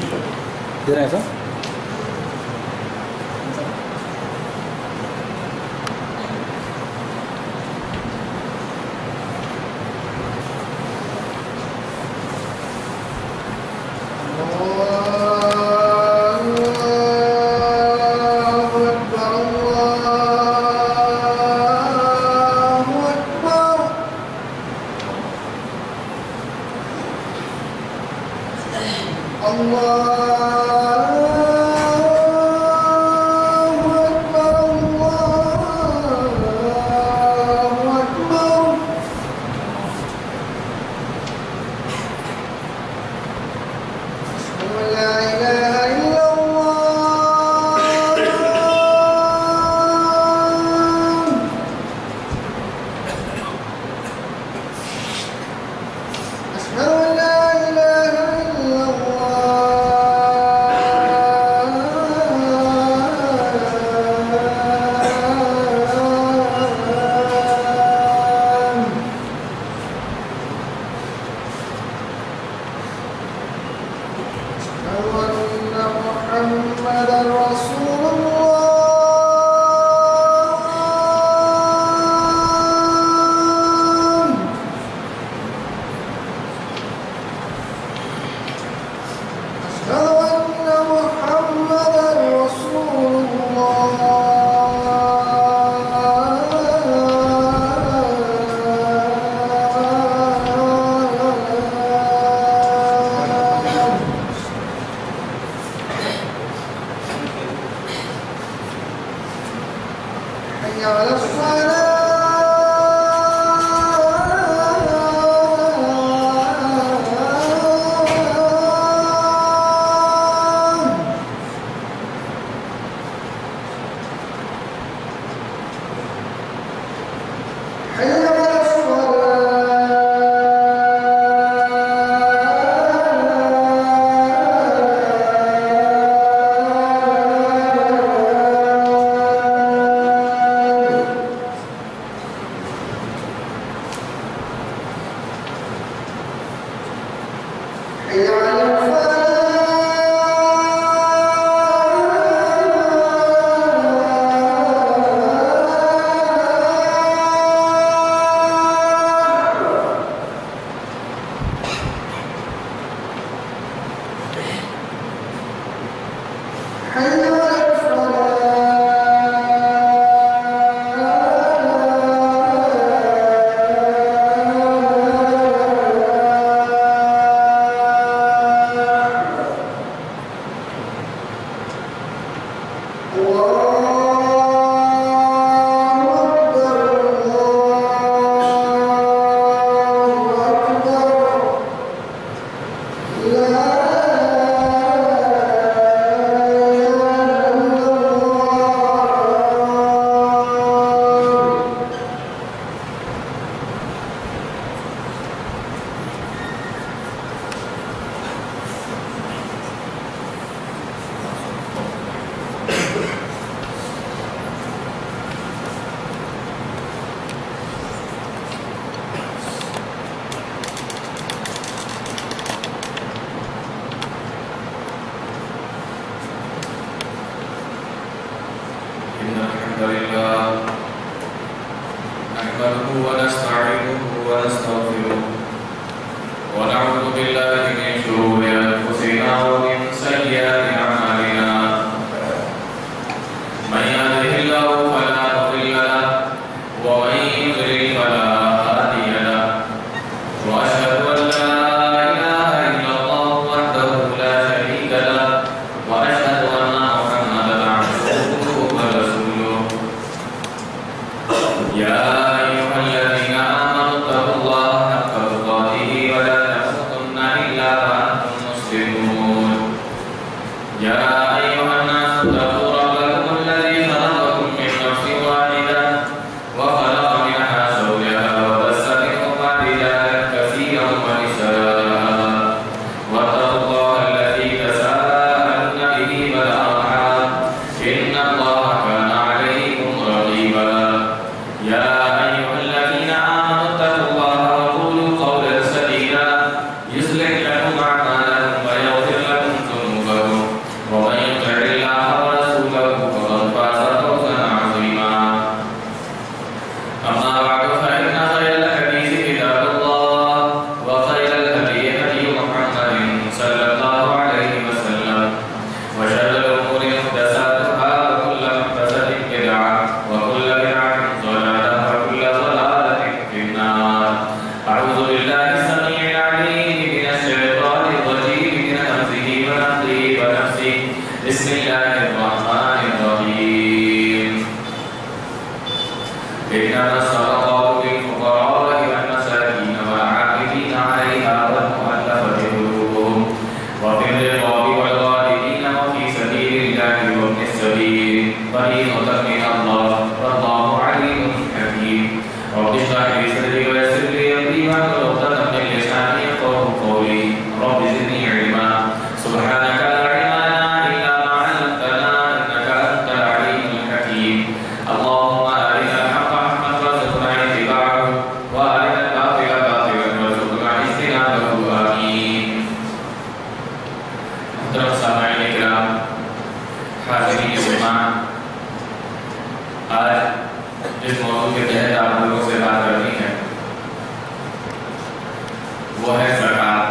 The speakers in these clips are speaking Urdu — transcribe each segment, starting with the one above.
دے رہے ہیں سر. يصلح لكم أعمالكم ويغفر لكم ذنوبكم بسم الله الرحمن الرحيم إنما الصدقات للفقراء والمساكين والعاملين عليها والمؤلفة قلوبهم وفي الرقاب والغارمين وفي سبيل الله وابن السبيل فريضة من الله والله عليم حكيم رب اشرح لي صدري ويسر لي أمري واحلل عقدة من لساني يفقهوا قولي رب زدني علما سبحانك لا علم لنا إلا ما علمتنا إنك أنت العليم الحكيم اللهم أرنا الحق حقا وارزقنا اتباعه وأرنا الباطل باطلا وارزقنا اجتنابه آمين. محترم سامعین کرام، حاضرین جماعت، آج جس موضوع کے تحت آپ لوگوں سے بات کرنی ہے وہ ہے زکوٰۃ.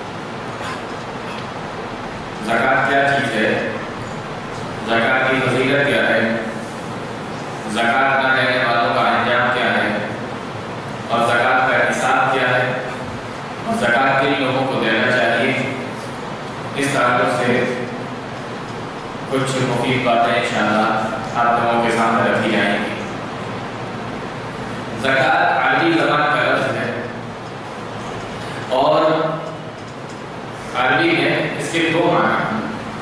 زکوٰۃ کیا چیز ہے؟ زکوٰۃ کی فضیلت کیا ہے؟ زکوٰۃ نہ دینے والوں کا انجام کیا ہے؟ اور زکوٰۃ کا نصاب کیا ہے؟ اور زکوٰۃ کن لوگوں کو دینا چاہیے؟ اس تعلق سے کچھ مفید باتیں انشاءاللہ آپ لوگوں کے سامنے رکھی جائیں گی. زکوٰۃ عربی زبان کا لفظ ہے اور عربی میں اس کے دو معنی ہیں.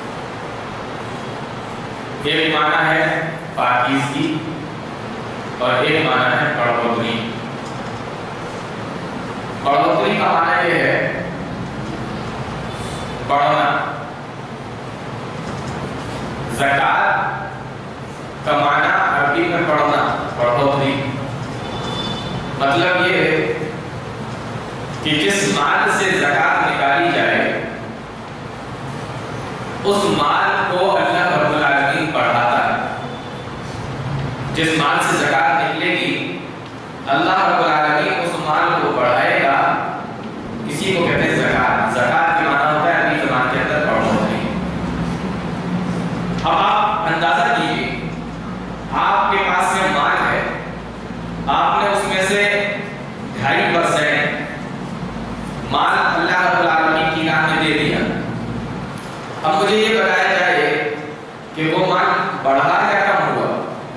ایک معنی ہے پاکیزگی اور ایک معنی ہے بڑھوتری. بڑھوتری کا معنی یہ ہے بڑھنا. زکوٰۃ کا معنی عربی میں بڑھنا، بڑھوتری. مطلب یہ ہے کہ جس مال سے زکوٰۃ نکالی جائے اس مال کو اللہ رب العالمین بڑھاتا ہے. جس مال سے زکوٰۃ نکلے گی اللہ رب العالمین اس مال کو بڑھائے گا. اسی کو کہتے ہیں زکوٰۃ. زکوٰۃ کے معنی ہوتا ہے عربی زبان کے اندر بڑھوتری. اب آپ اندازہ کیجیے، آپ کے پاس میں مال ہے، آپ نے اس میں سے 2.5% مال اللہ رب العالمین کی راہ میں دے دیا. اب مجھے یہ بتایا جائے کہ وہ مال بڑھا یا کم ہوا.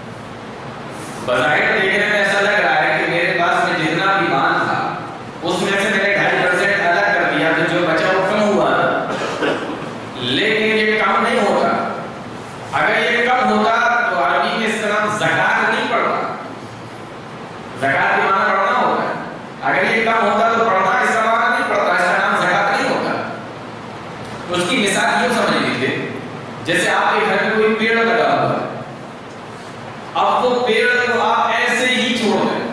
بظاہر دیکھنے میں ایسا لگ رہا ہے کہ میرے پاس میں جتنا بھی مال تھا اس میں سے میں نے 2.5% الگ کر دیا تو جو بچا وہ کم ہوا. لیکن یہ کم نہیں ہوتا. اگر یہ کم ہوتا تو عربی میں اس کا نام زکوٰۃ نہیں پڑتا. زکوٰۃ کے معنی پڑھنا ہوتا ہے. اگر یہ کم ہوتا تو پڑھنا اس کا معنی نہیں پڑتا، اس کا نام زکوٰۃ نہیں ہوتا. اس کی مثال یہ سمجھ لیجیے جیسے آپ کے گھر میں کوئی پیڑ لگا ہوا ہے. اب وہ پیڑ کو آپ ایسے ہی چھوڑ دیں،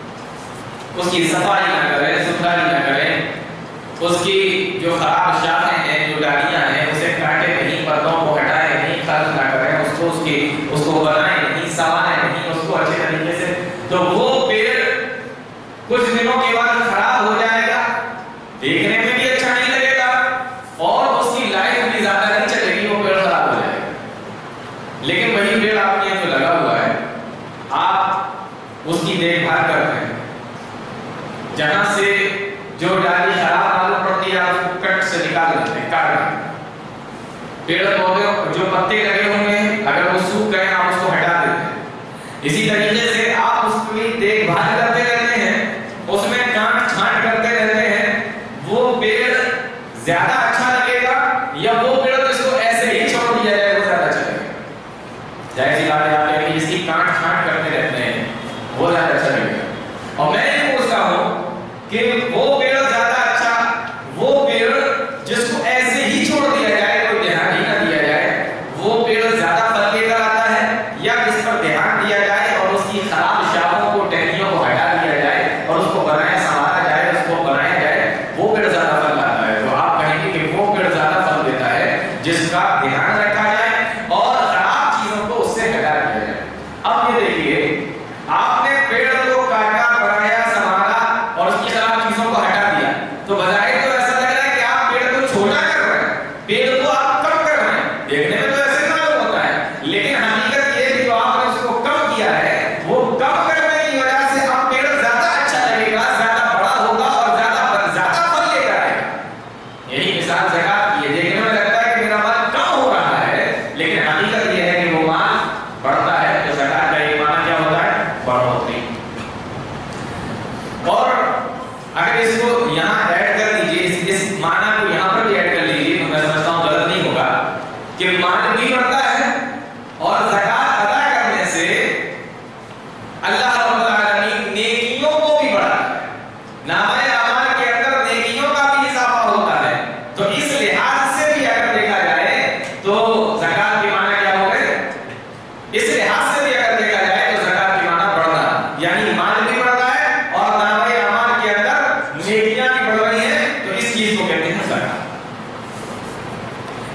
اس کی صفائی نہ کریں، ستھرائی نہ کریں، اس کی جو خراب شاخیں ہیں، جو ڈالیاں ہیں اسے کاٹے نہیں، پتوں کو ہٹائے نہیں، خرچ نہ کریں، اس کو بنائیں نہیں، سوائیں نہیں اس کو اچھے طریقے سے، تو وہ پیڑ کچھ دنوں کے بعد خراب ہو جائے گا، دیکھنے میں بھی اچھا نہیں لگے گا اور اس کی لائف بھی زیادہ نہیں چلے گی، وہ پیڑ خراب ہو جائے گا. لیکن وہی پیڑ آپ کے جو لگا ہوا ہے آپ اس کی دیکھ بھال کرتے ہیں. جہاں سے جو ڈالی خراب معلوم پڑتی ہے آپ اس کو کٹ سے نکال لیتے ہیں، کاٹ لیتے ہیں. پیڑ پودے جو پتے لگے ہوں گے اگر وہ سوکھ گئے آپ اس کو ہٹا دیتے ہیں. اسی طریقے سے آپ اس کی دیکھ بھال کرتے رہتے ہیں، اس میں کاٹ چھانٹ کرتے رہتے ہیں. وہ پیڑ زیادہ اچھا لگے گا یا وہ پیڑ جس کو ایسے ہی چھوڑ دیا جائے وہ زیادہ اچھا لگے گا؟ ظاہر سی بات ہے آپ نے اس کی کاٹ چھانٹ کرتے رہتے ہیں وہ زیادہ اچھا لگے گا. اور میں یہ پوچھتا ہوں کہ وہ پیڑ زیادہ اچھا، وہ پیڑ جس کو ایسے ہی چھوڑ دیا جائے، کوئی دھیان ہی نہ دیا جائے، وہ پیڑ زیادہ پھل لے کر آتا ہے یا جس پر دھیان دیا جائے اور اس کی خراب شاخوں کو، ٹہنیوں کو ہٹا دیا جائے اور اس کو بنایا سنوارا جائے، اس کو بنایا جائے، وہ پیڑ زیادہ پھل لاتا ہے؟ تو آپ کہیں گے کہ وہ پیڑ زیادہ پھل دیتا ہے جس کا دھیان رکھا جائے اور خراب چیزوں کو اس سے ہٹا دیا جائے. اب یہ دیکھیے، آپ نے پیڑ کو کاٹا، بنایا، سنوارا اور اس کی خراب چیزوں کو ہٹا دیا تو بظاہر تو ایسا لگ رہا ہے کہ آپ پیڑ کو چھوٹا کر رہے ہیں، پیڑ کو آپ کم کر رہے ہیں. دیکھنے میں تو ایسے معلوم ہوتا ہے لیکن حقیقت یہ ہے کہ جو آپ نے اس کو کم کیا ہے وہ کم کرنے کی وجہ سے اب پیڑ زیادہ اچھا لگے گا، زیادہ بڑا ہوگا اور زیادہ پھل لے کر آئے گا. یہی مثال زکوٰۃ کی ہے. دیکھنے میں لگتا ہے کہ میرا مال کم ہو رہا ہے لیکن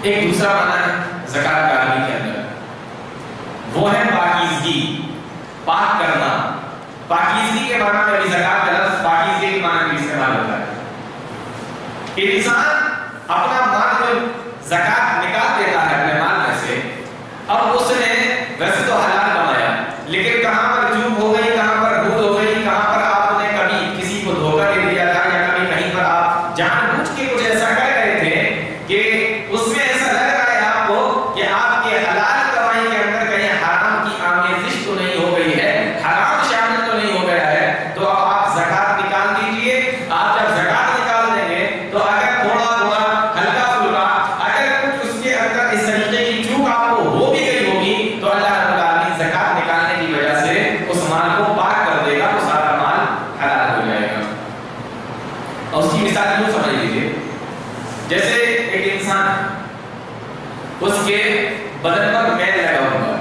ایک دوسرا معنی ہے زکات کا عربی کے اندر، وہ ہے پاکیزگی، پاک کرنا۔ پاکیزگی کے معنی میں بھی زکات کا لفظ پاکیزگی کے معنی میں استعمال ہوتا ہے کہ انسان اپنا مال کو زکات نکال دیتا ہے اپنے مال میں سے، اب اس نے ویسے تو حلال کمایا لیکن کہاں پر چوک ہو گئی، کہاں پر بھول ہو گئی، کہاں پر آپ نے کبھی کسی کو دھوکہ دے دیا تھا، یا کبھی کہیں پر آپ جان بوجھ کے کچھ ایسا کر رہے تھے کہ اس میں ایسا لگ رہا ہے آپ کو کہ آپ کے حلال کمائی کے اندر کہیں حرام کی آمیزش تو نہیں ہو گئی ہے، حرام شامل تو نہیں ہو گیا ہے، تو اب آپ زکات نکال دیجئے۔ آپ جب زکات نکال دیں گے تو اگر تھوڑا بہت ہلکا پھلکا اگر کچھ اس کے اندر اس طریقے کی چوک آپ کو ہو بھی گئی ہوگی تو اللہ رب العالمین زکات نکالنے کی وجہ سے اس مال کو پاک کر دے گا، وہ سارا مال حلال ہو جائے گا۔ اور اس کی مثال یوں سمجھ لیجیے، جیسے ایک انسان اس کے بدن پر میل لگا ہوا،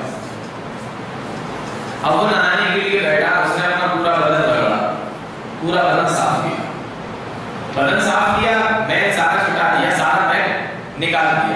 اب وہ نہانے کے لیے بیٹھا، اس نے اپنا پورا بدن رگڑا، پورا بدن صاف کیا، بدن صاف کیا، میل سارا چھٹا دیا، سارا میل نکال دیا۔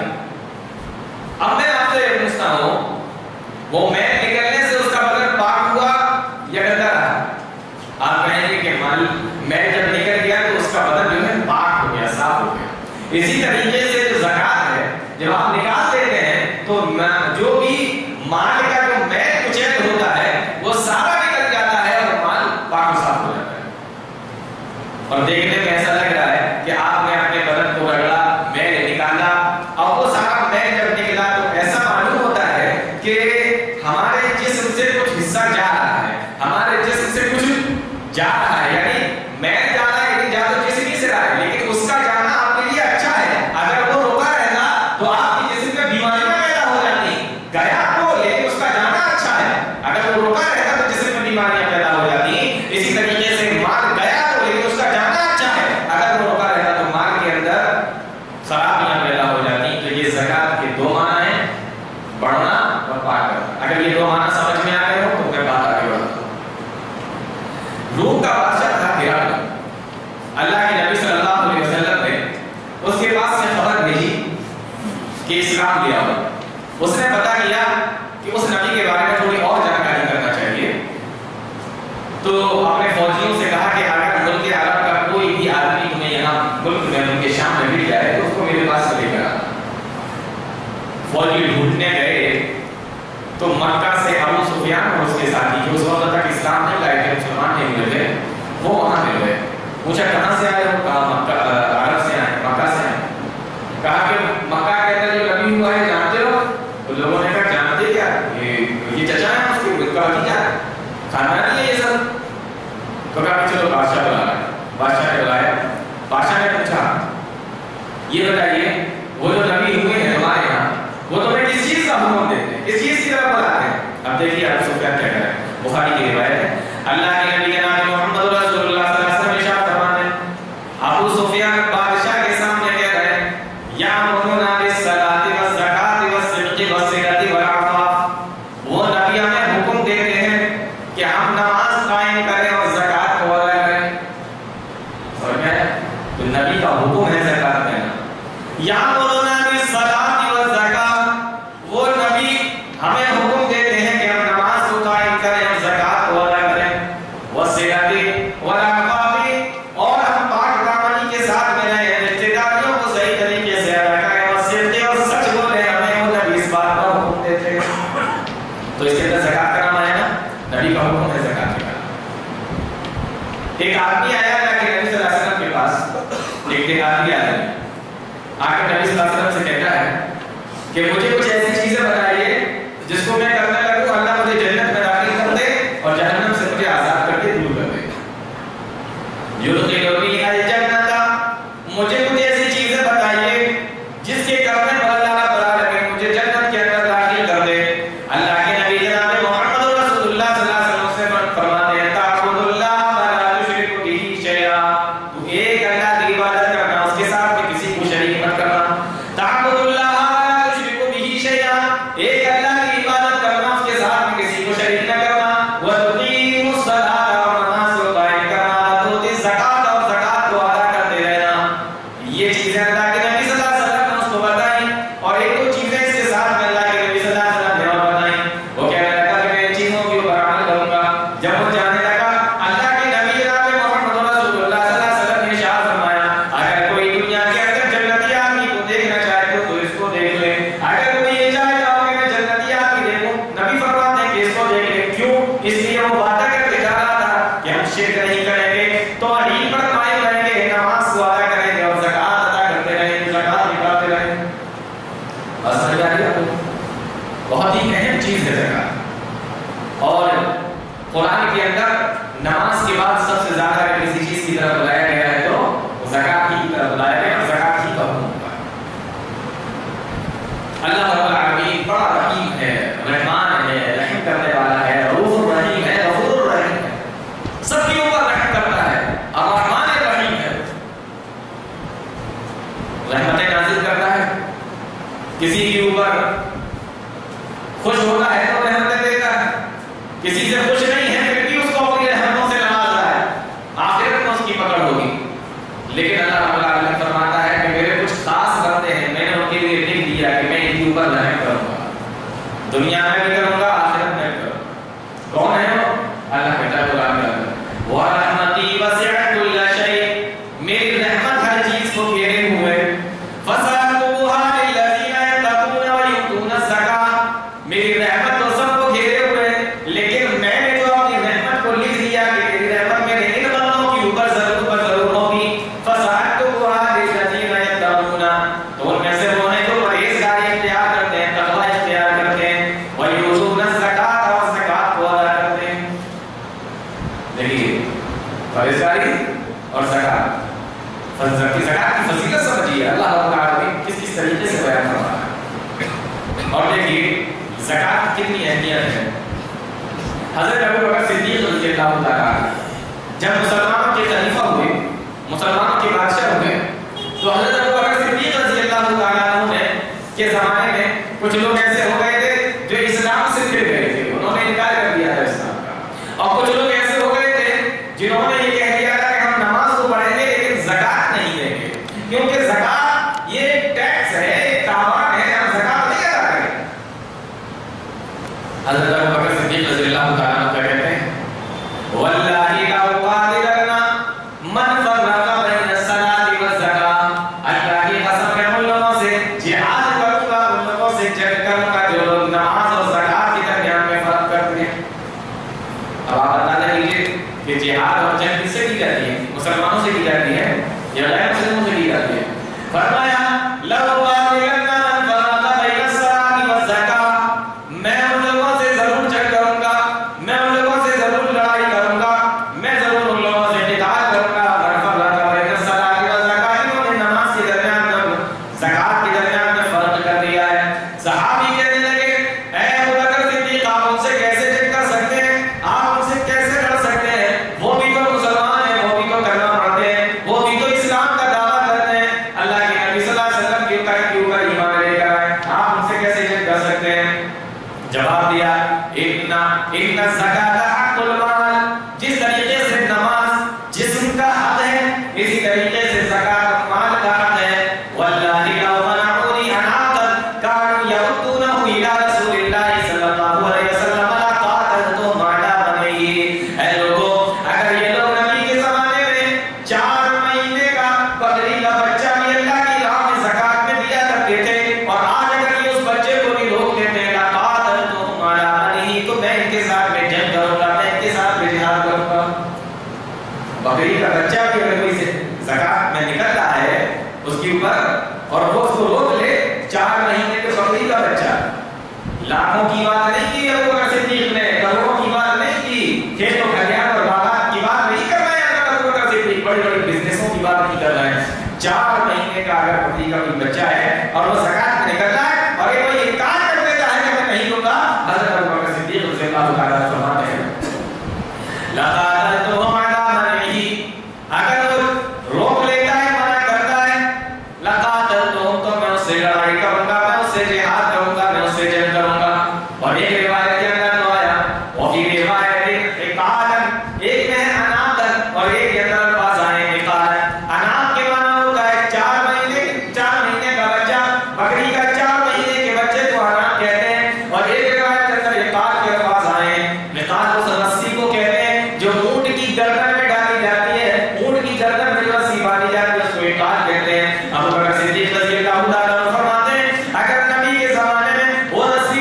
اب میں آپ سے یہ پوچھتا ہوں، وہ میل نکلنے سے اس کا بدن پاک ہوا یا گندا رہا؟ آپ کہیں گے کہ میل جب نکل گیا تو اس کا بدن جو ہے پاک ہو گیا، صاف ہو گیا۔ اسی طریقے سے جو زکات ہے، جب آپ نکال دیتے ہیں تو جو بھی مال کا جو میل کچیل ہوتا ہے وہ سارا نکل جاتا ہے اور مال پاک و صاف ہو جاتا ہے۔ اور دیکھنے میں ایسا لگ رہا ہے کہ آپ نے اپنے بدن کو رگڑا، میل نکالا، اور وہ سارا میل جب نکلا تو ایسا معلوم ہوتا ہے کہ ہمارے جسم سے کچھ حصہ جا رہا ہے، ہمارے جسم سے کچھ جا رہا ہے، یعنی میل جا رہا ہے، جا تو جسم ہی سے رہا ہے، لیکن اس کا جانا آپ کے لیے اچھا ہے۔ اگر وہ روکا رہتا تو آپ کی جسم میں بیماریاں پیدا ہو جاتی، گیا تو لیکن اس کا جانا اچھا ہے، اگر وہ روکا رہتا تو جسم میں بیماریاں پیدا ہو جاتی۔ اسی طریقے سے مال گیا تو لیکن اس کا جانا اچھا ہے، اگر وہ روکا رہتا تو مال کے اندر خرابیاں پیدا ہو جاتی۔ تو یہ زکات کے دو معنی ہیں، بڑھنا اور پاک کرنا۔ اگر یہ دو معنی سمجھ میں آ گئے ہو تو میں بات آگے بڑھتا ہوں۔ روم کا بادشاہ تھا ہرقل، اللہ کے نبی صلی اللہ علیہ وسلم نے اس کے پاس سے خبر بھیجی کہ اسلام لے آؤ۔ اس نے پتہ کیا کہ اس نبی کے بارے میں تھوڑی اور جانکاری کرنا چاہیے، تو اپنے فوجیوں سے کہا کہ اگر ملک عرب کا کوئی بھی آدمی تمہیں یہاں ملک میں ان کے شام میں مل جائے تو اس کو میرے پاس لے کر آنا۔ فوجی ڈھونڈنے گئے تو مکہ سے ابو سفیان اور اس کے ساتھی جو اس وقت تک اسلام نہیں لائے تھے، مسلمان نہیں ہوئے تھے، وہ وہاں مل گئے۔ پوچھا کہاں سے آئے ہو؟ کہا مکہ عرب سے آئے، مکہ سے آئے۔ کہا کہ مکہ کے اندر جو نبی ہوا ہے جانتے ہو؟ تو لوگوں نے کہا جانتے کیا، یہ چچا ہے اس کے کا بھتیجا ہے، خاندانی ہے یہ سب۔ تو کہا چلو بادشاہ بلا رہے ہیں۔ بادشاہ نے بلایا، بادشاہ نے پوچھا یہ بتائیے وہ جو نبی ہوئے ہیں ہمارے یہاں وہ تمہیں کس چیز کا حکم دیتے ہیں، کس چیز کی طرف بلاتے ہیں؟ اب دیکھیے ابو سفیان کیا کہہ رہے ہیں، بخاری کی روایت ہے، اللہ کے نبی کے نام محمد رسول اللہ صلی اللہ علیہ وسلم ارشاد فرماتے ہیں، ابو سفیان بادشاہ کے سامنے کہہ رہے ہیں یامرنا بالصلاۃ والزکات والصدق والصلۃ والعفاف، وہ نبی ہمیں حکم دیتے ہیں کہ ہم نماز قائم کریں اور زکات کو ادا کریں۔ اور کیا ہے؟ تو نبی کا حکم ہے زکات دینا۔ یامرنا بالصلاۃ والزکات، وہ نبی ہمیں حکم دیتے ہیں کہ ہم نماز کو قائم کریں اور زکات کو ادا کریں، والصلۃ والعفاف، اور ہم پاک دامنی کے ساتھ میں رہیں، رشتہ داریوں کو صحیح طریقے سے ادا کریں، اور صدق اور سچ بولیں، ہمیں وہ نبی اس بات کا حکم دیتے ہیں۔ تو اس کے اندر زکات کا نام آیا نا، نبی کا حکم ہے زکات کا۔ ایک آدمی آیا اللہ کے نبی صلی اللہ علیہ وسلم کے پاس، ایک آدمی آیا آ کے نبی صلی اللہ علیہ وسلم سے کہتا ہے کہ مجھے کچھ ایسی چیزیں بتائیے جس کو میں کرنے لگوں اللہ مجھے جنت میں داخل کر دے اور جہنم سے مجھے آزاد کر کے دور کر دے۔ یدخلنی الجنت، مجھے کچھ ایسی چیزیں بتائیے جس کے کرنے پر اللہ رب العالمین مجھے جنت کے اندر داخل کر دے۔ اللہ کے نبی جناب محمد رسول اللہ صلی اللہ علیہ وسلم سے فرماتے ہیں تعبد اللہ ولا تشرک به شیئا، تو ایک اللہ کی عبادت کرنا، اس کے ساتھ میں کسی کو شریک مت کرنا۔ تعبد اللہ ولا تشرک به شیئا، ایک اللہ کی عبادت کرنا، اس کے ساتھ میں کسی کو شریک نہ کرنا۔ وتقیم الصلاۃ، اور نماز کو قائم کرنا، وتؤتی الزکات، اور زکات کو ادا کرتے رہنا۔ یہ چیزیں اللہ کے نبی صلی اللہ علیہ وسلم نے اس کو بتا بس سمجھ آ رہی ہے آپ کو؟ بہت ہی اہم چیز ہے زکات. اور قرآن کے اندر نماز کے بعد سب سے زیادہ اگر کسی چیز کی طرف بلایا گیا ہے تو زکات ہی کی طرف بلایا گیا اور زکات ہی کا حکم ہوگا. اللہ رب العالمین بڑا رحیم ہے، رحمان ہے، رحم کرنے والا ہے، رؤوف الرحیم ہے، غفور الرحیم ہے، سب کے اوپر رحم کرتا ہے، الرحمن الرحیم ہے. رحمتیں نازل کرتا ہے، کسی کے اوپر خوش ہوتا ہے تو رحمتیں دیتا ہے، کسی سے خوش نہیں ہے پھر بھی اس کو اپنی رحمتوں سے نواز رہا ہے، آخرت میں اس کی پکڑ ہوگی. لیکن اللہ رب العالمین فرماتا ہے کہ میرے کچھ خاص بندے ہیں، میں نے ان کے لیے لکھ دیا کہ میں ان کے اوپر رحم کروں گا، دنیا میں بھی کروں گا، آخرت میں بھی کروں گا. کون ہے وہ؟ اللہ کہتا ہے قرآن میں وَرَحْمَتِي وَسِعَتْ كُلَّ شَيْءٍ، میری رحمت ہر چیز کو گھیرے ہوئے. فَسَأَكْتُبُهَا لِلَّذِينَ يَتَّقُونَ وَيُؤْتُونَ الزَّكَاةَ، میری رحمت تو سب کو گھیرے ہوئے، لیکن میں نے جو اپنی رحمت کو لکھ دیا کہ میری رحمت میرے ان بندوں کے اوپر ضرور ہوگی. فَسَأَكْتُبُهَا لِلَّذِينَ يَتَّقُونَ، تو ان میں سے وہ ہیں جو پرہیزگاری اختیار کرتے ہیں، تقوی اختیار کرتے ہیں، وَيُؤْتُونَ الزَّكَاةَ، اور زکات کو ادا کرتے ہیں. دیکھیے پرہیزگاری اور زکات، زکات کی فضیلت سمجھیے اللہ رب العالمین کس طریقے سے بیان کر رہا ہے. اور دیکھیے زکات کی کتنی اہمیت ہے. حضرت ابو بکر صدیق رضی اللہ تعالیٰ جب مسلمانوں کے خلیفہ ہوئے، مسلمانوں کے بادشاہ ہوئے، تو حضرت ابو بکر صدیق رضی اللہ تعالیٰ نے کے زمانے میں کچھ لوگ ایسے ہو گئے تھے جو اسلام سے پھر گئے تھے، انہوں نے انکار کر دیا تھا اسلام کا. اور کچھ لوگ ایسے ہو گئے تھے جنہوں نے یہ کہہ دیا تھا کہ ہم نماز کو پڑھیں گے لیکن زکات نہیں دیں گے، کیونکہ زکات یہ ایک ٹیکس ہے، ایک تاوان ہے، ہم زکات نہیں ادا کریں گے. حضرت ابو بکر صدیق رضی اللہ تعالیٰ کیا کہتے ہیں؟ وَاللَّهِ لَأُقَاتِلَنَّ مَنْ فَرَّقَ بَيْنَ الصَّلَاةِ وَالزَّكَاةِ، اللہ کی قسم میں ان لوگوں سے جہاد کروں گا، ان لوگوں سے جنگ کروں گا جو لوگ نماز اور زکات کے درمیان میں فرق کرتے ہیں. اب آپ بتا دیجیے کہ جہاد اور جنگ کس سے کی جاتی ہے؟ مسلمانوں سے کی جاتی ہے یا غیر مسلموں سے کی جاتی ہے؟ فرمایا لَأُقَاتِلَنَّ مَنْ فَرَّقَ بَيْنَ الصَّلَاةِ وَالزَّكَاةِ، میں ان لوگوں سے ضرور جنگ کروں گا، میں ان لوگوں سے ضرور لڑائی کروں گا، میں ضرور ان لوگوں سے قتال کروں گا. مَنْ فَرَّقَ بَيْنَ الصَّلَاةِ وَالزَّكَاةِ، انہوں نے نماز کے درمیان اور زکات کے درمیان میں فرق کر دیا ہے. صحابی کہنے لگے اے ابو بکر صدیق، آپ ان سے کیسے جنگ کر سکتے ہیں؟ آپ ان سے کیسے لڑ سکتے ہیں؟ وہ بھی تو مسلمان ہیں، وہ بھی تو کلمہ پڑھتے ہیں، وہ بھی تو اسلام کا دعویٰ کرتے ہیں، اللہ کے نبی صلی اللہ علیہ وسلم کے اوپر ایمان لے کر آئے، آپ ان سے کیسے جنگ کر سکتے ہیں؟ جواب دیا ان الزکاۃ حق المال، جس طریقے سے نماز جسم کا حق ہے اسی طریقے سے زکات مال کا حق ہے. واللہ لو منعونی ان اعطت كانوا يؤتونه الى رسول الله صلی اللہ علیہ وسلم لقاتلتهم على منعه. اے لوگوں، اگر یہ لوگ نبی کے زمانے میں 4 مہینے کا بکری کا بچہ بھی اللہ کی راہ میں زکات میں دیا کرتے تھے اور آج اگر یہ اس بچے کو بھی روک دیتے ہیں لقاتلتهم على منعه، تو میں ان کے ساتھ میں جنگ کروں گا، میں ان کے ساتھ میں جہاد کروں گا. بکری کا بچہ بھی اگر کوئی سے زکات میں نکل رہا ہے اس کے اوپر اور وہ اس کو روک لے، 4 مہینے کے بکری کا بچہ، لاکھوں کی بات نہیں کی ابو بکر صدیق نے، کروڑوں کی بات نہیں کی، کھیت و کھلیان اور باغات کی بات نہیں کر رہے ہیں ابو بکر صدیق، بڑی بڑی بزنسوں کی بات نہیں کر رہے ہیں. 4 مہینے کا اگر بکری کا کوئی بچہ ہے اور وہ زکات میں نکل رہا ہے اور یہ کوئی انکار کر دیتا ہے کہ میں نہیں دوں گا، حضرت ابو بکر صدیق رضی اللہ تعالیٰ عنہ فرماتے ہیں لقاتلتهم على منعه، اگر وہ روک لیتا ہے، منع کرتا ہے، لقاتلتهم، تو میں اس سے لڑائی کروں گا، میں اس سے جہاد کروں گا، میں اس سے جنگ کروں گا. اور ایک روایت کے اندر تو آیا وفی روایت اقالا، ایک میں اناقا اور ایک کے اندر الفاظ آئے اقالا. اناق کے معنی ہوتا ہے 4 مہینے کا بچہ، بکری کا 4 مہینے کے بچے کو اناق کہتے ہیں. اور ایک روایت کے اندر اقال کے الفاظ آئے ہیں. اقال اس رسی کو کہتے ہیں جو اونٹ کی گردن میں ڈالی جاتی ہے، اونٹ کی گردن میں جو رسی باندھی جاتی ہے اس کو اقال کہتے ہیں. ابو بکر صدیق رضی اللہ تعالیٰ عنہ فرماتے ہیں اگر نبی کے زمانے میں وہ رسی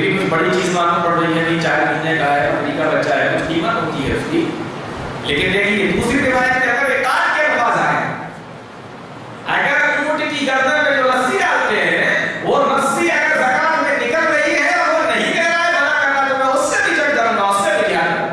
بھی کچھ بڑی چیز معلوم پڑ رہی ہے، نہیں 4 مہینے کا ہے، امریکہ بچہ ہے، کچھ قیمت ہوتی ہے اس کی. لیکن دیکھیے دوسری روایت میں اگر ایک کے الفاظ آئے، اگر اونٹ کی گردن میں جو رسی ڈالتے ہیں وہ رسی اگر زکات میں نکل رہی ہے اور وہ نہیں کہہ رہا ہے منع کرنا تو میں اس سے بھی چیک کروں گا، اس سے بھی کیا کروں.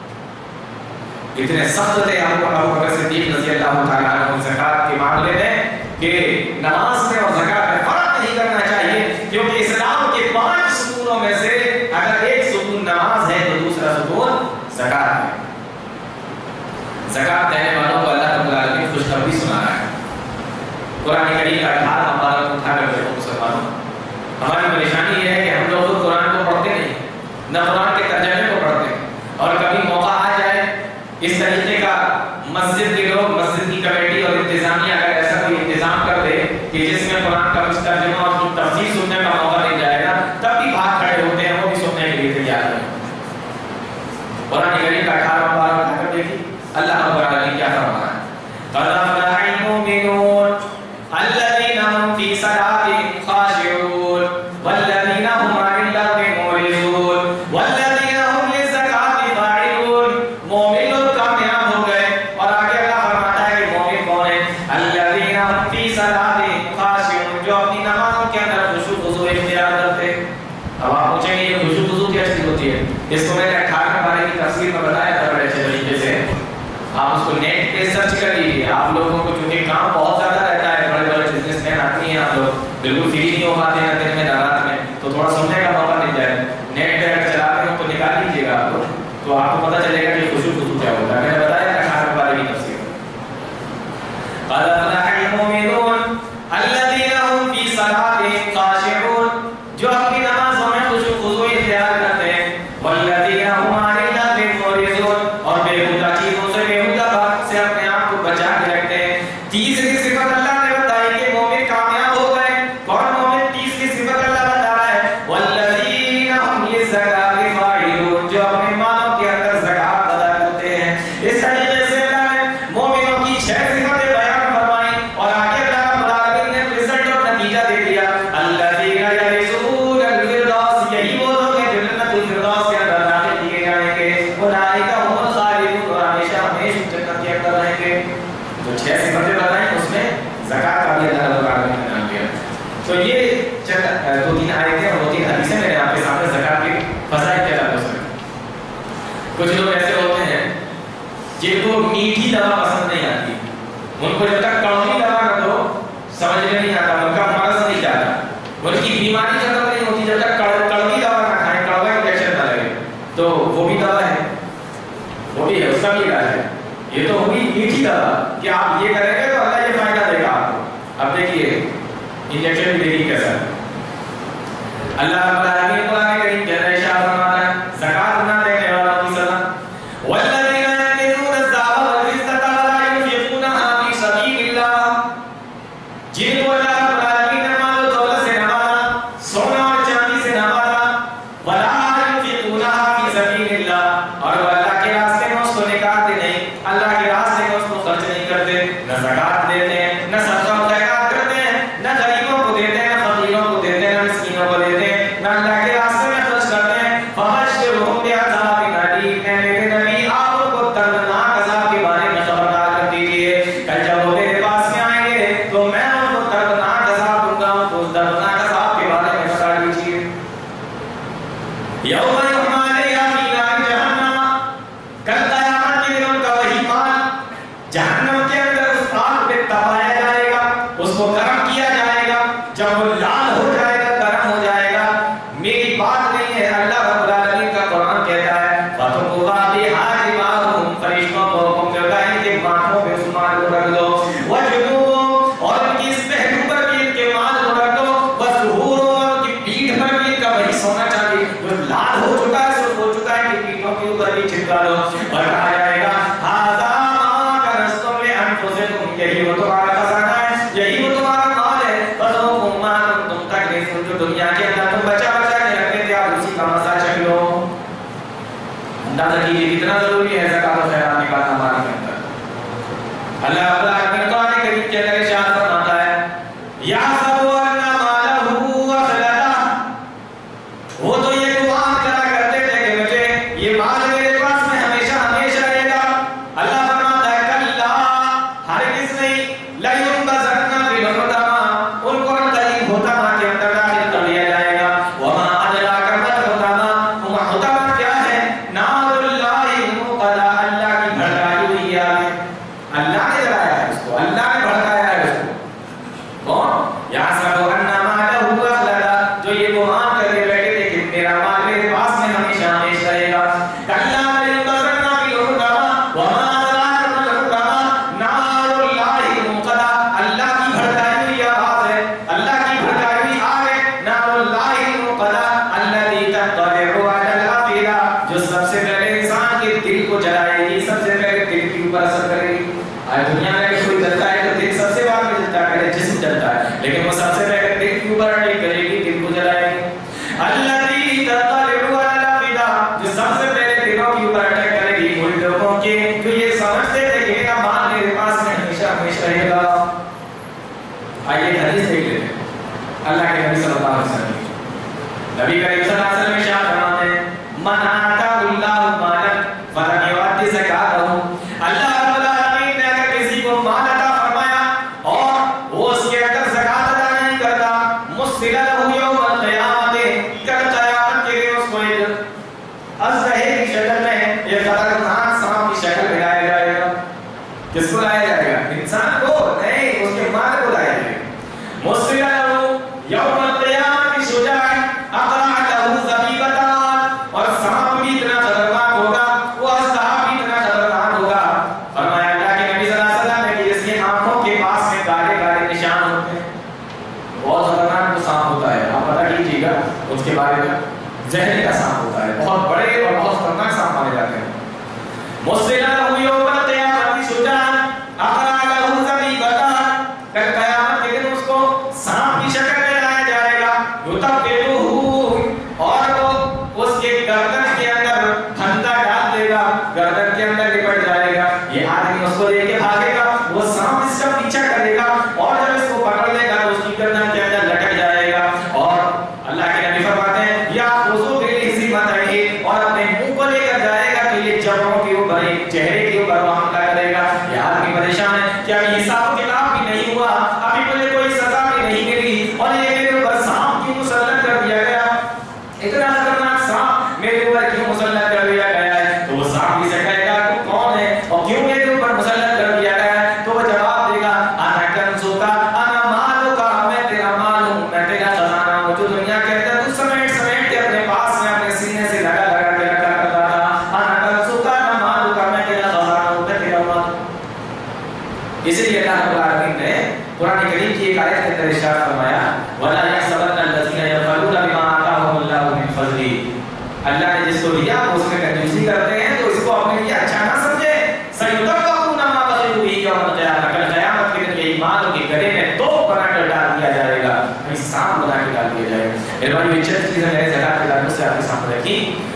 اتنے سخت تھے ابو بکر صدیق رضی اللہ تعالیٰ عنہ زکات کے معاملے میں کہ نماز میں اور زکات میں فرق نہیں کرنا چاہیے، کیونکہ اسلام کے 5 ستونوں میں سے اگر ایک ستون نماز ہے تو دوسرا ستون زکات ہے. زکات دینے والوں کو اللہ رب العالمین خوشخبری سنا رہا ہے. قرآن کریم کا 18 مبارک اٹھا کر دیکھو مسلمانوں. ہماری پریشانی یہ ہے کہ ہم لوگ خود قرآن کو پڑھتے نہیں، نہ قرآن کے ترجمے کو پڑھتے ہیں، اور کبھی موقع آ جائے اس طریقے کا مسجد کے لوگ، مسجد کی کمیٹی اور انتظامیہ اگر ایسا کوئی انتظام کر دے کہ جس میں قرآن کا کچھ ترجمہ اور تفسیر سننے کا موقع نہیں جائے گا، تب بھی بھاگ کھڑے ہوتے ہیں، وہ بھی سننے کے لیے تیار ہیں. قرآن کریم کا 18 مبارک اٹھا کر دیکھیے اللہ رب العالمین کیا فرما رہا ہے. قد افلح المؤمنون الذين هم في صلاتهم خاشعون والذين هم عن اللغو معرضون والذين هم للزكاة فاعلون. مومن لوگ کامیاب ہو گئے. اور آگے اللہ فرماتا ہے کہ مومن کون ہے؟ الذين هم في صلاتهم خاشعون، جو اپنی نمازوں کے اندر خشوع خضوع اختیار کرتے. اب آپ پوچھیں گے یہ خشوع خضوع کیا چیز ہوتی ہے؟ اس کو میں نے 18 بارے کی تفسیر میں بتایا تھا بڑے اچھے طریقے سے. آپ اس کو نیٹ پہ سرچ کر لیجیے. آپ لوگوں کو چونکہ کام بہت زیادہ رہتا ہے، بڑے بڑے بزنس مین آتی ہیں، آپ لوگ بالکل فری نہیں ہو پاتے ہیں دن میں رات میں، تو تھوڑا سننے کا موقع مل جائے. نیٹ پہ اگر چلاتے ہو تو نکال لیجیے گا آپ لوگ، تو آپ کو پتہ چلے گا کہ خشوع خضوع کیا ہوتا ہے. میں نے بتایا 18 بارے کی تفسیر. قد افلح المؤمنون الذين هم في صلاتهم خاشعون، جو اپنی نمازوں میں خشوع خضوع اختیار کرتے ہیں. والذین هم عن اللغو معرضون، اور بےہودہ چیزوں سے، بےہودہ باتوں سے اپنے آپ کو بچا کے رکھتے ہیں. تیسری صفت اللہ نے بتائی کہ مومن کامیاب ہو گئے. کون مومن؟ تیسری صفت اللہ بتا رہا ہے والذین هم للزکاة فاعلون، جو اپنے مالوں کے اندر زکات ادا کرتے ہیں. اس طریقے سے اللہ نے مومنوں کی 6 صفتیں بیان فرمائی اور آگے اللہ رب العالمین نے رزلٹ اور نتیجہ دے دیا. الذین یرثون الفردوس، یہی وہ لوگ ہیں جو جنت الفردوس کے اندر داخل کیے جائیں گے. اولئک هم الخالدون، اور ہمیشہ ہمیشہ جنت کے اندر رہیں گے. جو 6 صفتیں بتائیں اس میں زکات کا بھی اللہ رب العالمین نے نام دیا. تو یہ چند 2-3 آیتیں اور 2-3 حدیثیں میں نے آپ کے سامنے زکات کے فضائل کے تعلق سے. کچھ لوگ ایسے ہوتے ہیں جن کو میٹھی دوا پسند نہیں آتی، ان کو جب تک کڑوی دوا نہ دو سمجھ میں نہیں آتا، ان کا مرض نہیں جاتا، ان کی بیماری ختم نہیں ہوتی جب تک کڑوی دوا نہ کھائیں، کڑوا انجیکشن نہ لگے. تو وہ بھی دوا ہے، وہ بھی ہے، اس کا بھی علاج ہے. یہ تو ہوگی میٹھی دوا کہ آپ یہ کریں گے تو اللہ یہ فائدہ دے گا آپ کو. اب دیکھیے انجیکشن بھی دیکھیے کیسا ہے. اللہ رب العالمین قرآن کریم کے اندر ارشاد فرماتا ہے زکات نہ دینے والوں کی سزا. والذین یکنزون الذهب والفضة ولا ينفقونها في سبیل اللہ، جن کو اللہ رب العالمین نے مال و دولت سے نوازا، سونا اور چاندی سے نوازا، ولا ينفقونها في سبیل اللہ، اور وہ اللہ کے راستے میں اس کو نکالتے نہیں، اللہ کے راستے میں اس کو خرچ نہیں کرتے، نہ زکات دیتے ہیں، نہ صدقہ و خیرات کرتے ہیں، نہ غریبوں کو دیتے ہیں، نہ فقیروں کو دیتے ہیں، نہ مسکینوں کو دیتے ہیں، نہ اللہ کے راستے میں خرچ کرتے ہیں. فبشرہم بعذاب الیم، اے میرے نبی آپ ان کو دردناک عذاب کے بارے میں خبردار کر دیجیے. کل جب وہ میرے پاس میں آئیں گے تو میں ان کو دردناک عذاب دوں گا، ان کو دردناک عذاب کے بارے میں بتا دیجیے. یوم یحمى علیہا فی نار جہنم، کل قیامت کے دن ان کا وہی مال جہنم کے اندر اس آگ پہ تپایا جائے گا، اس کو گرم کیا جائے گا. جب وہ لال ہو جائے گا، گرم ہو جائے گا، میری بات نہیں ہے، اللہ رب العالمین کا قرآن کہتا ہے فَتُقُوَّا بِهَا جِبَاهُهُمْ، فرشتوں کو حکم کرتا ہے ان کے ماتھوں پہ اس مال کو رکھ دو، وَجُنُوبُهُمْ، اور ان کی اس پہلو پر بھی ان کے مال کو رکھ دو، وَظُهُورُهُمْ، اور ان کی پیٹھ پر بھی ان کا وہی سونا چاندی جو لال ہو چکا ہے، سرخ ہو چکا ہے، ان کی پیٹھوں کے اوپر بھی چھٹکا دو. اور کہا جائے گا هَذَا مَا كَنَزْتُمْ لِأَنفُسِكُمْ، یہی وہ تمہارا خزانہ ہے، یہی وہ تمہارا مال ہے. فَذُوقُوا مَا كُنتُمْ تَكْنِزُونَ، جو دنیا کے اندر تم بچا بچا کے رکھتے تھے آپ اسی کا مزہ چکھ لو. اندازہ کیجیے کتنا ضروری ہے زکات و خیرات نکالنا ہمارے کے اندر. اللہ رب العالمین قرآن کریم کے اندر ارشاد فرماتا ہے یحسب ان مالہ اخلدہ، وہ تو یہ زہری کا سانپ ہوتا ہے، بہت بڑے اور بہت خطرناک سانپ مانے جاتے ہیں. مسلم یوم القیامت شجاعا اقرا له زبیبتا، کل قیامت کے دن اس کو سانپ کی شکل میں لایا جائے گا. یتبعہ، اور وہ اس کے گردن کے اندر پھندا ڈال دے گا، گردن کے اندر لپٹ جائے گا. یہ آدمی اس کو لے کے بھاگے گا، وہ سانپ اس کا پیچھا کرے گا اور جب اس کو پکڑ لے گا تو اس کی گردن کے اندر لٹک جائے گا. اور اللہ کے نبی فرماتے ہیں یا خذو بالحزمتین، اور اپنے منہ کو لے کر جائے گا تو یہ جبڑوں کے اوپر، چہرے کے اوپر وہ حملہ کرے گا. یہ آدمی پریشان ہے کہ ابھی حساب کتاب بھی نہیں ہوا، ابھی مجھے کوئی سزا بھی نہیں ملی اور یہ میرے اوپر سانپ کیوں مسلط کر دیا گیا، اتنا خطرناک سانپ میرے اوپر کیوں مسلط کر دیا گیا ہے. تو وہ سانپ سے کہے گا تو کون ہے اور کیوں میرے اوپر مسلط کر دیا گیا ہے. تو وہ جواب دے گا انا کنزوکا انا مالوکا، میں تیرا مال ہوں، میں تیرا خزانہ ہوں جو دنیا کے اندر تو سمیٹ سمیٹ کے اپنے پاس میں اپنے سینے سے لگا لگا کے رکھا کرتا تھا. انا کنزوکا انا مالوکا، میں تیرا خزانہ ہوں، میں تیرا مال. اسی لیے اللہ رب العالمین نے قرآن کریم کی ایک آیت کے اندر ارشاد فرمایا وَلَا يَحْسَبَنَّ الَّذِينَ يَبْخَلُونَ بِمَا آتَاهُمُ اللَّهُ مِنْ فَضْلِهِ، اللہ نے جس کو دیا وہ اس میں کنجوسی کرتے ہیں تو اس کو اپنے لیے اچھا نہ سمجھے. سَيُطَوَّقُونَ مَا بَخِلُوا بِهِ يَوْمَ الْقِيَامَةِ، کل قیامت کے دن یہ ایمان کے گلے میں توپ بنا کر ڈال دیا جائے گا، سانپ بنا کے ڈال دیا جائے گا. میرے بھائی یہ چند چیزیں ہیں زکات کے تعلق سے آپ کے سامنے رکھی.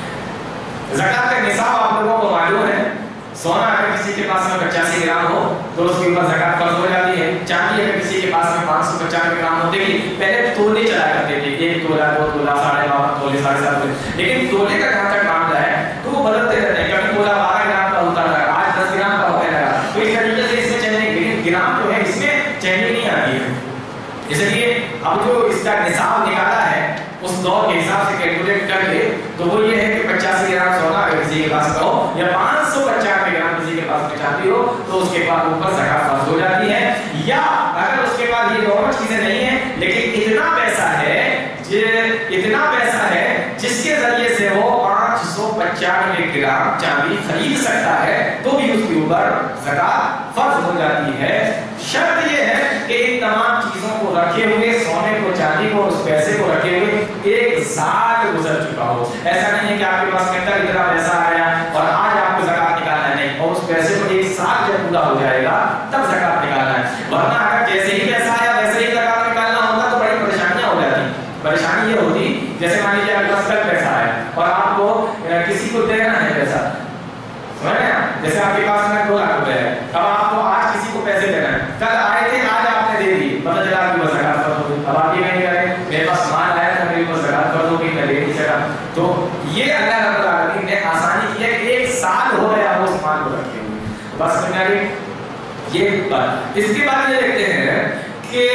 زکات کا نصاب آپ لوگوں کو معلوم ہے. سونا اگر کسی کے پاس میں 85 گرام ہو تو اس کے اوپر زکات فرض ہو جاتی ہے. چاندی اگر کسی کے پاس میں 595 گرام ہوتے ہیں، پہلے تولے چلا کرتے تھے، 1 تولہ 2 تولہ 12.5 تولے 7.5 تولے، لیکن تولے کا جہاں تک معاملہ ہے تو وہ بدلتے رہتے ہیں. کبھی تولہ 12 گرام کا ہوتا تھا، آج 10 گرام کا ہونے لگا. تو اس طریقے سے اس میں چینی، لیکن گرام جو ہے اس میں چینی نہیں آتی ہے. اس لیے اب جو اس کا نصاب نکالا ہے اس دور کے حساب سے کیلکولیٹ کر کے تو وہ یہ ہے کہ 85 گرام سونا اگر کسی کے پاس ہو یا 595 گرام کسی کے پاس میں چاندی ہو تو اس کے بعد اوپر زکات فرض ہو جاتی ہے. یا اگر اس کے پاس یہ دونوں چیزیں نہیں ہیں لیکن اتنا پیسہ ہے جس کے ذریعے سے وہ 595 گرام چاندی خرید سکتا ہے تو بھی اس کے اوپر زکات فرض ہو جاتی ہے. شرط یہ ہے کہ ان تمام چیزوں کو رکھے ہوئے، سونے کو، چاندی کو، اس پیسے کو رکھے ہوئے 1 سال گزر چکا ہو. ایسا نہیں ہے کہ آپ کے پاس اتنا پیسہ آیا اور آج آپ کو زکات نکالنا ہے، نہیں، اور اس پیسے کو 1 سال جب پورا ہو جائے گا تب زکات نکالنا ہے. ورنہ اگر جیسے ہی پیسہ آیا ویسے ہی زکات نکالنا ہوتا تو بڑی پریشانیاں ہو جاتی. پریشانی یہ ہوتی جیسے مان لیجیے آپ کے پاس کل پیسہ آیا اور آپ کو کسی کو دینا ہے پیسہ، سمجھ رہے ہیں؟ جیسے آپ کے پاس میں 2 لاکھ روپے ہے، اب آپ کو آج کسی کو پیسے دینا ہے، کل آئے تھے آج آپ نے دے دیے، پتہ چلا آپ کی بس زکات فرض ہو گئی. اب آپ یہ نہیں کریں میرے پاس مال آیا تھا میرے اوپر زکات فرض ہو گئی میں لے نہیں سکا. تو یہ اللہ رب العالمین نے آسانی کی ہے کہ 1 سال ہو گیا وہ اس مال کو رکھے ہوئے. بس سمجھ آ گئی یہ بات. اس کے بعد یہ دیکھتے ہیں کہ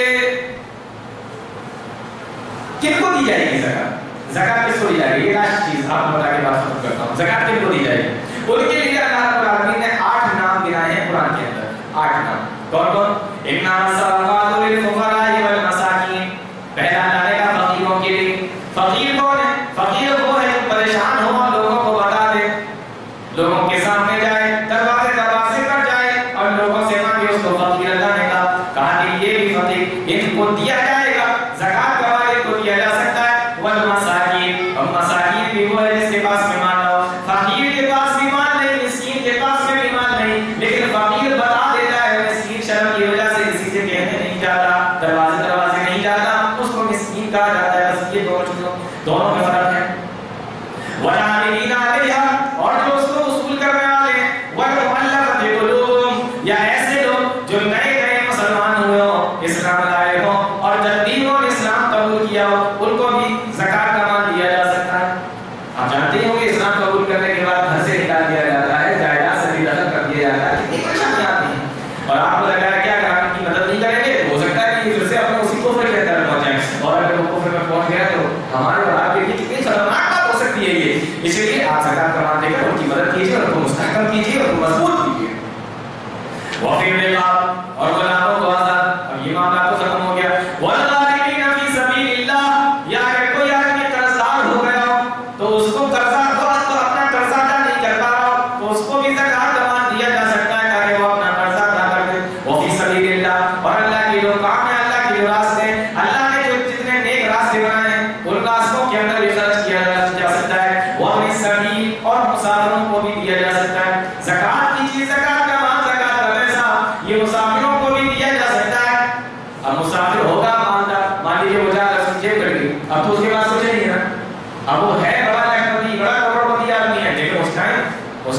کن کو دی جائے گی زکات. زکات کس کو دی جائے گی؟ یہ لاسٹ چیز آپ کو بتا کے بات ختم کرتا ہوں. زکات کن کو دی جائے گی؟ ان کے لیے اللہ رب العالمین نے 8 نام گنائے ہیں قرآن کے اندر. 8 نام کون کون؟ انما الصدقات للفقراء والمساکین. پہلا لانے کا فقیروں کے لیے. فقیر کون ہے؟ فقیر وہ ہے جو پریشان ہو اور لوگوں کو بتا دے، لوگوں کے سامنے جائے، دروازے دروازے پر جائے اور لوگوں سے مانگے. اس کو فقیر اللہ نے کہا کہ یہ بھی فقیر، ان کو دیا جائے گا. زکات کا واجب کو دیا جا سکتا ہے. والمساکین، اور مساکین بھی وہ ہے جس کے پاس میں مال ہو. فقیر کے پاس بھی مال نہیں، مسکین کے پاس میں بھی مال نہیں، لیکن فقیر بتا دیتا ہے، مسکین شرم کی وجہ سے کسی سے کہنے نہیں جاتا، دروازے دروازے نہیں جاتا، اس کو مسکین کہا جاتا ہے. بس یہ دونوں میں فرق ہے. والعاملین علیہا، اور جو اس کو وصول کرنے والے. والمؤلفۃ قلوبہم، یا ایسے لوگ جو نئے نئے مسلمان ہوئے ہوں، اسلام لائے ہوں اور جدید انہوں نے اسلام قبول کیا ہو، ان کو بھی زکات کا مال دیا جا سکتا ہے. آپ جانتے ہو کہ اسلام قبول کرنے کے بعد گھر سے نکال دیا جاتا ہے، جائیداد سے بھی دخل کر دیا جاتا ہے، کتنی پریشانی آتی ہے. اور آپ کو لگا ہے کیا گراہک کی مدد نہیں کریں گے، ہو سکتا ہے کہ پھر سے اپنے اسی کفر کے اندر پہنچ جائیں. اور اگر وہ کفر میں پہنچ گیا تو ہمارے اور آپ کے لیے کتنی خطرناک بات ہو سکتی ہے یہ. اس لیے آپ زکات کا مال دے کر ان کی مدد کیجیے اور ان کو مستحکم کیجیے اور ان کو مضبوط کیجیے. وفی الرقاب، اور غلاموں کو آزاد. اب یہ معاملہ تو ختم ہو گیا. والغارمین فی سبیل اللہ، یا اگر کوئی آدمی قرضدار ہو گیا ہو تو اس کو قرضہ تو اپنا قرضہ ادا نہیں کر پا رہا ہو تو اس کو بھی زکات کا مال دیا جا سکتا ہے تاکہ وہ اپنا قرضہ ادا کر دے. وفی سبیل اللہ، اور اللہ کے جو کام ہے، اللہ کے جو راستے، اللہ نے جو جتنے نیک راستے بنائے ہیں ان راستوں کے اندر بھی خرچ کیا جا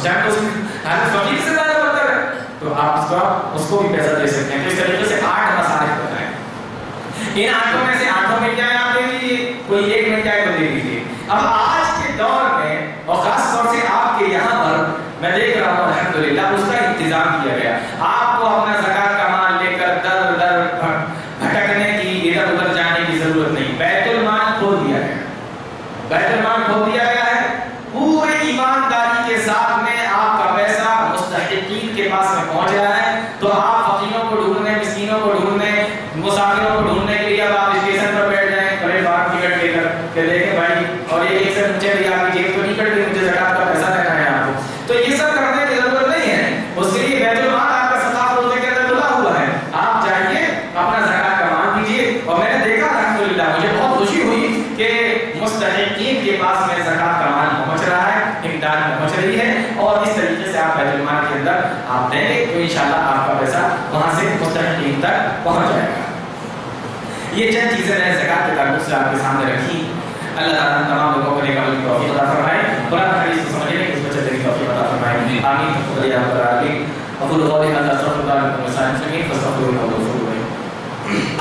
اس ٹائم تو فقیر سے زیادہ برتر ہے، تو آپ اس کو بھی پیسہ دے سکتے ہیں۔ تو اس طریقے سے 8 مصارف بتائیں، ان 8 میں سے 8 مل جائے آپ دے دیجیے، کوئی ایک مل جائے تو دے دیجیے۔ اب آج کے دور میں اور خاص طور سے آپ کے یہاں پر میں دیکھ رہا ہوں الحمدللہ اس کا انتظام کیا گیا، آپ کو اپنا زکات کا مال لے کر در در بھٹکنے کی، ادھر ادھر جانے کی ضرورت نہیں، بیت المال کھول دیا گیا، بیت المال کھول دیا گیا ہے، پورے ایمانداری کے ساتھ میں آپ کا پیسہ مستحقین کے پاس میں پہنچ رہا ہے۔ تو آپ فقیروں کو ڈھونڈنے، مسکینوں کو ڈھونڈنے، مسافروں کو ڈھونڈنے کے لیے اب آپ اسٹیشن پر بیٹھ جائیں بڑے بار ٹکٹ لے کر کہ دیکھیں بھائی، اور یہ ایک سے پوچھے بھی آپ کی جیب تو نہیں کٹ گئی، مجھے زکات کا پیسہ دینا ہے آپ کو، تو یہ سب کرنے کی ضرورت نہیں ہے۔ اس کے لیے بیت المال آپ کا 7 روزے کے اندر کھلا ہوا ہے، آپ جائیے اپنا زکات کا مال دیجیے۔ اور میں نے دیکھا الحمدللہ مجھے بہت خوشی ہوئی کہ مستحقین کے پاس میں زکات کا مال پہنچ رہا ہے، امداد پہنچ رہی ہے، اور اس طریقے سے آپ بیت المال کے اندر آپ دیں گے تو انشاءاللہ آپ کا پیسہ وہاں سے مستحقین تک پہنچ جائے گا۔ یہ چند چیزیں میں نے زکات کے تعلق سے آپ کے سامنے رکھی۔ اللہ تعالیٰ تمام لوگوں کو نیک عمل کی توفیق عطا فرمائے، قرآن حدیث کو سمجھنے کی اس کو چلنے کی توفیق عطا فرمائے، آمین یا رب العالمین۔ اقول قولی ھذا استغفر اللہ لکم ولسائر المسلمین فاستغفروہ انہ هو الغفور الرحیم۔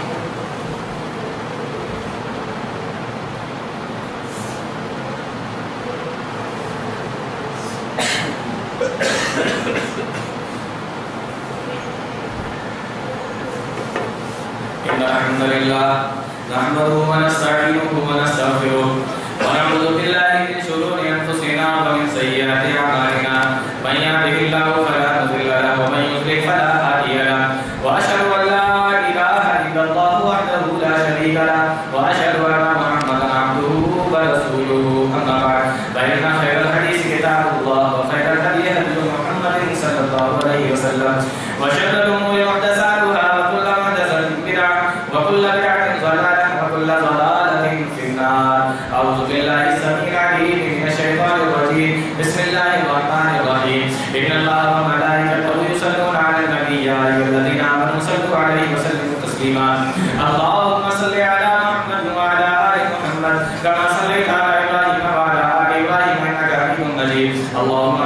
إن الحمد لله نحمده ونستعينه ونستغفره ونعوذ بالله من شرور أنفسنا ومن سيئات أعمالنا، من يهده الله فلا مضل له ومن يضلل فلا هادي له، وأشهد أن لا إله إلا الله وحده لا شريك له، وأشهد أن محمدا عبده ورسوله، أما بعد فإن خير الحديث كتاب الله وخير الهدي هدي محمد صلى الله عليه وسلم، وشر الأمور محدثاتها وكل محدثة بدعة وكل بدعة ضلالة وكل ضلالة في النار۔ أعوذ بالله السميع العليم من الشيطان الرجيم، بسم الله الرحمن الرحيم، إن الله وملائكته يصلون على النبي يا أيها الذين آمنوا صلوا عليه وسلموا تسليما، اللهم صل على محمد وعلى آل محمد كما صليت على إبراهيم وعلى آل إبراهيم إنك حميد مجيد، اللهم